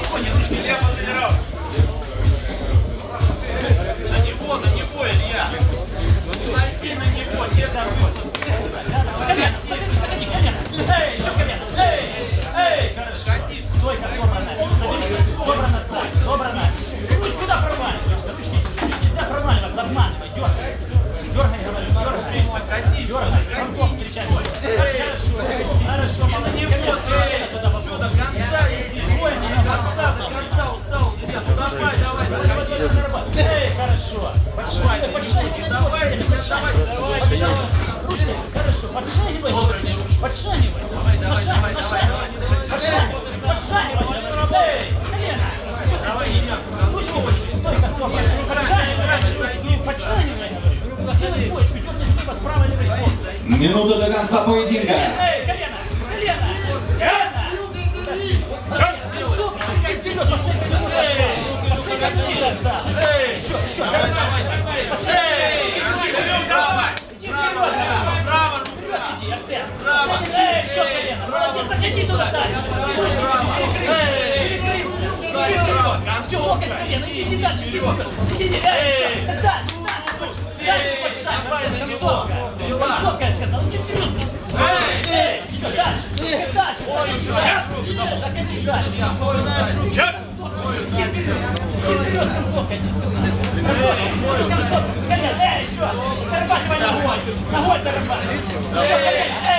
спокойнее, ручки лево тренировал. На него, Илья. Зайди на него, не забудь. Колено, заходи, колено. Эй, еще колено. Эй, хорошо. Стойка собранная. Собрана, стой, собрана. Ручку куда проваливаешься? Ручки нельзя проваливаться, обманывай, дергай. Дергай, говорю, дергай. Дергай, фронтов встречай. Хорошо, молодец. Все, до конца иди. До конца устал. Ребят, нажимай, давай, заходи. Эй, хорошо. Подшагивай. Давай. Ручки, хорошо. Подшагивай. Подшагивай. Подшагивай. Эй, колено. Что ты стоишь? Ручки, стойка собранная. Подшагивай. Подшагивай, говорю. Делай почку, дерни слева, справа, левый. Минута до конца поединка. Эй, колено. Еще, давай. Давай. Справа, Иди, Арсен. Эй, еще колено. Молодец, заходи туда дальше. Все, локоть колено, иди дальше. Иди дальше. Дальше подшагивай. Концовка, я сказал. Чуть вперед. Эй, еще дальше. Дальше. Заходи дальше. Вперед, концовка, я тебе сказал. Концовка, колено. Эй, еще. Дорабатывай ногой. Ногой дорабатывай. Еще колено.